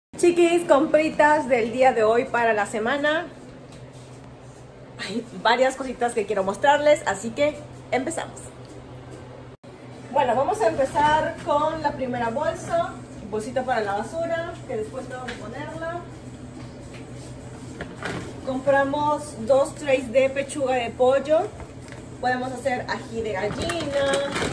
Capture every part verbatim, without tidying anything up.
Chiquis, compritas del día de hoy para la semana. Hay varias cositas que quiero mostrarles, así que empezamos. Bueno, vamos a empezar con la primera bolsa. Bolsita para la basura, que después tengo que ponerla. Compramos dos trays de pechuga de pollo. Podemos hacer ají de gallina,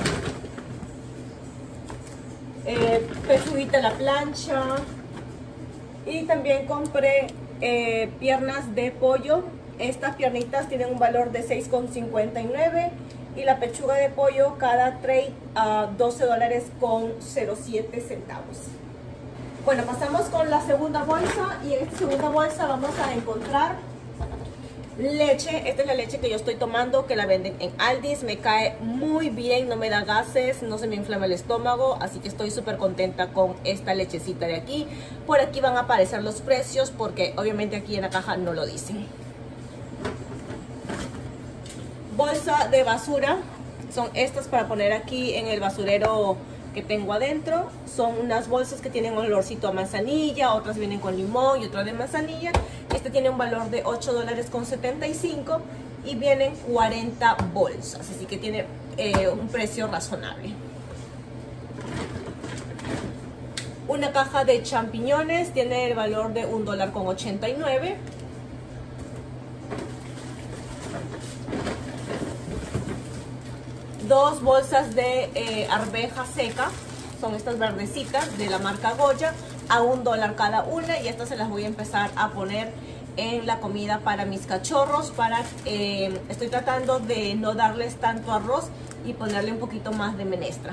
eh, pechuguita a la plancha. Y también compré eh, piernas de pollo. Estas piernitas tienen un valor de seis con cincuenta y nueve. Y la pechuga de pollo, cada tray a doce dólares con cero siete centavos. Bueno, pasamos con la segunda bolsa. Y en esta segunda bolsa vamos a encontrar leche. Esta es la leche que yo estoy tomando, que la venden en Aldi's. Me cae muy bien, no me da gases, no se me inflama el estómago, así que estoy súper contenta con esta lechecita de aquí. Por aquí van a aparecer los precios, porque obviamente aquí en la caja no lo dicen. Bolsa de basura, son estas para poner aquí en el basurero que tengo adentro. Son unas bolsas que tienen un olorcito a manzanilla, otras vienen con limón y otra de manzanilla. Este tiene un valor de ocho dólares con setenta y cinco y vienen cuarenta bolsas, así que tiene eh, un precio razonable. Una caja de champiñones tiene el valor de un dólar con ochenta y nueve. Dos bolsas de eh, arveja seca, son estas verdecitas de la marca Goya, a un dólar cada una, y estas se las voy a empezar a poner en la comida para mis cachorros. Para eh, estoy tratando de no darles tanto arroz y ponerle un poquito más de menestra.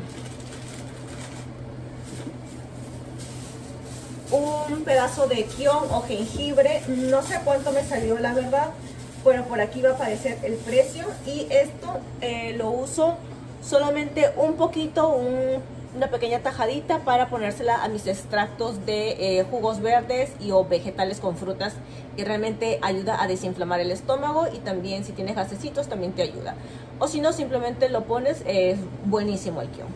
Un pedazo de kion o jengibre, no sé cuánto me salió la verdad, pero por aquí va a aparecer el precio. Y esto eh, lo uso solamente un poquito, un, una pequeña tajadita para ponérsela a mis extractos de eh, jugos verdes y o vegetales con frutas, y realmente ayuda a desinflamar el estómago, y también si tienes gasecitos también te ayuda. O si no, simplemente lo pones, es buenísimo el kion.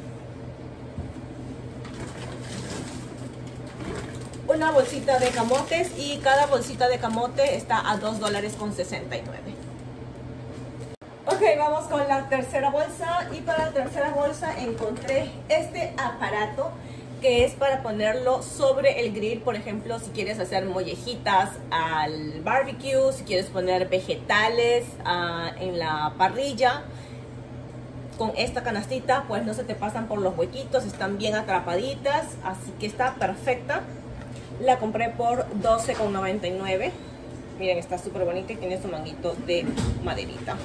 Una bolsita de camotes, y cada bolsita de camote está a dos dólares con sesenta y nueve. Ok, vamos con la tercera bolsa. Y para la tercera bolsa encontré este aparato que es para ponerlo sobre el grill. Por ejemplo, si quieres hacer mollejitas al barbecue, si quieres poner vegetales uh, en la parrilla, con esta canastita pues no se te pasan por los huequitos, están bien atrapaditas, así que está perfecta. La compré por doce con noventa y nueve. Miren, está súper bonita y tiene su manguito de maderita.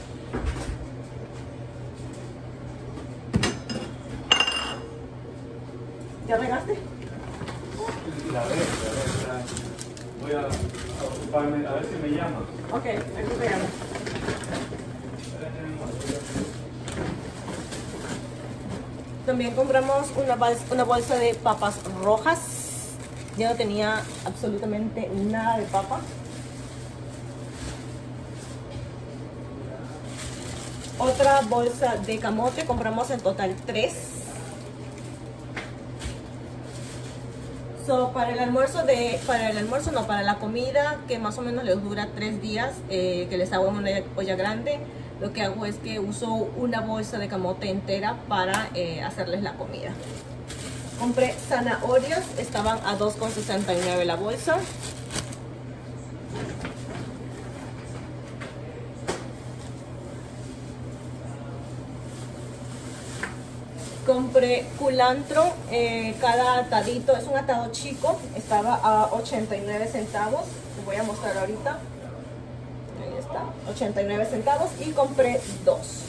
¿Ya regaste? La vez, la vez. Voy a, a ocuparme, a ver si me llama. Ok, aquí te llamo. También compramos una bolsa, una bolsa de papas rojas. Ya no tenía absolutamente nada de papa. Otra bolsa de camote, compramos en total tres. So, para el almuerzo de, para el almuerzo no, para la comida que más o menos les dura tres días, eh, que les hago en una olla grande, lo que hago es que uso una bolsa de camote entera para eh, hacerles la comida. Compré zanahorias, estaban a dos con sesenta y nueve la bolsa. Compré culantro, eh, cada atadito, es un atado chico, estaba a ochenta y nueve centavos. Les voy a mostrar ahorita. Ahí está, ochenta y nueve centavos, y compré dos.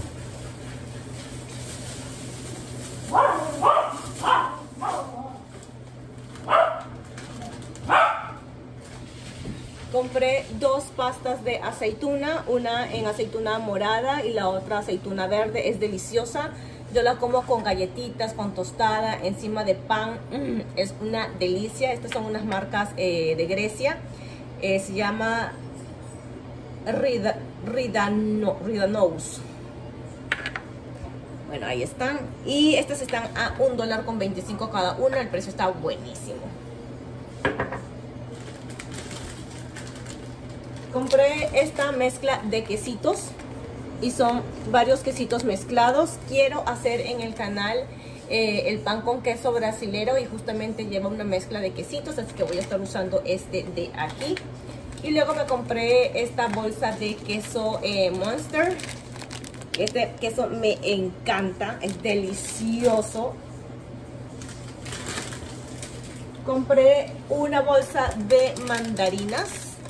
Compré dos pastas de aceituna, una en aceituna morada y la otra aceituna verde. Es deliciosa. Yo la como con galletitas, con tostada, encima de pan. Mm, es una delicia. Estas son unas marcas eh, de Grecia. Eh, se llama Rida, Ridano, Ridanous. Bueno, ahí están. Y estas están a un dólar con veinticinco cada una. El precio está buenísimo. compré esta mezcla de quesitos y son varios quesitos mezclados. Quiero hacer en el canal eh, el pan con queso brasilero y justamente lleva una mezcla de quesitos, así que voy a estar usando este de aquí. Y luego me compré esta bolsa de queso eh, Monster. Este queso me encanta, es delicioso. Compré una bolsa de mandarinas.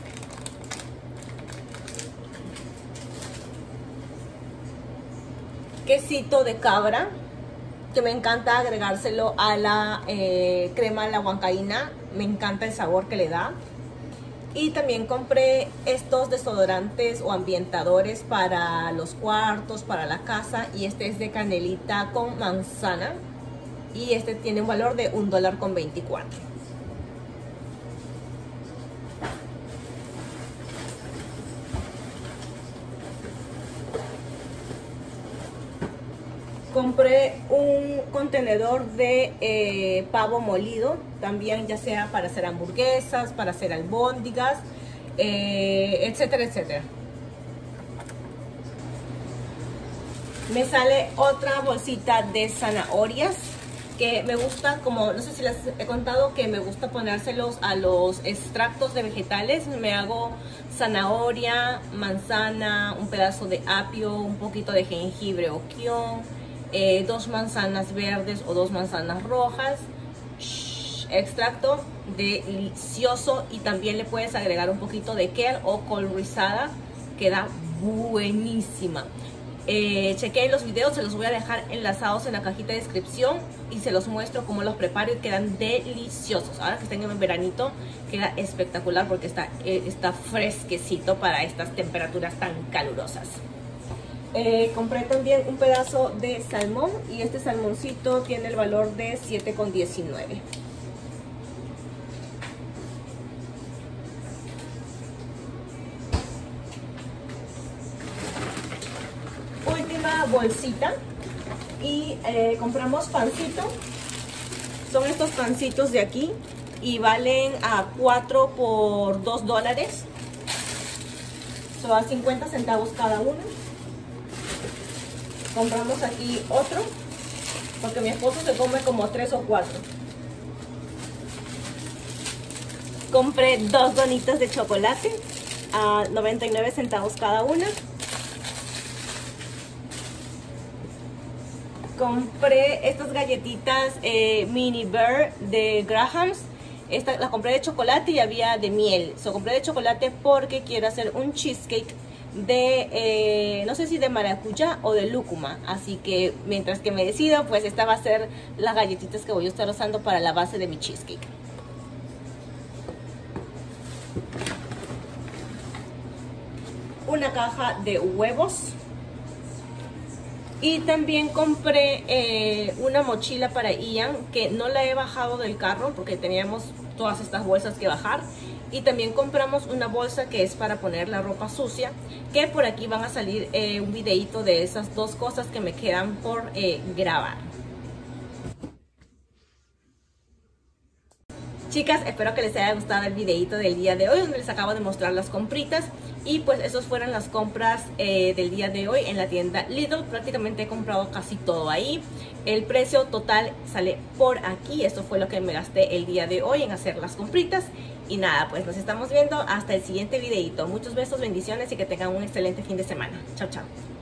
Quesito de cabra, que me encanta agregárselo a la eh, crema a la huancaína. Me encanta el sabor que le da. Y también compré estos desodorantes o ambientadores para los cuartos, para la casa. Y este es de canelita con manzana. Y este tiene un valor de un dólar con veinticuatro. Compré un contenedor de eh, pavo molido, también ya sea para hacer hamburguesas, para hacer albóndigas, eh, etcétera, etcétera. Me sale otra bolsita de zanahorias que me gusta, como no sé si les he contado que me gusta ponérselos a los extractos de vegetales. Me hago zanahoria, manzana, un pedazo de apio, un poquito de jengibre o kion. Eh, dos manzanas verdes o dos manzanas rojas. Shh, extracto delicioso, y también le puedes agregar un poquito de kale o col rizada, queda buenísima. Eh, chequeen los videos, se los voy a dejar enlazados en la cajita de descripción y se los muestro cómo los preparo y quedan deliciosos. Ahora que estén en veranito queda espectacular porque está, eh, está fresquecito para estas temperaturas tan calurosas. Eh, compré también un pedazo de salmón y este salmoncito tiene el valor de siete con diecinueve. Última bolsita y eh, compramos pancito. Son estos pancitos de aquí y valen a cuatro por dos dólares. Son a cincuenta centavos cada uno. Compramos aquí otro, porque mi esposo se come como tres o cuatro. Compré dos donitas de chocolate a noventa y nueve centavos cada una. Compré estas galletitas eh, Mini Bear de Grahams. Esta la compré de chocolate y había de miel. So, compré de chocolate porque quiero hacer un cheesecake de, eh, no sé si de maracuyá o de lúcuma, así que mientras que me decido, pues esta va a ser las galletitas que voy a estar usando para la base de mi cheesecake. Una caja de huevos y también compré eh, una mochila para Ian, que no la he bajado del carro porque teníamos todas estas bolsas que bajar. Y también compramos una bolsa que es para poner la ropa sucia, que por aquí van a salir eh, un videito de esas dos cosas que me quedan por eh, grabar. Chicas, espero que les haya gustado el videito del día de hoy, donde les acabo de mostrar las compritas. Y pues esas fueron las compras eh, del día de hoy en la tienda Lidl. Prácticamente he comprado casi todo ahí. El precio total sale por aquí. Esto fue lo que me gasté el día de hoy en hacer las compritas. Y nada, pues nos estamos viendo hasta el siguiente videito. Muchos besos, bendiciones y que tengan un excelente fin de semana. Chao, chao.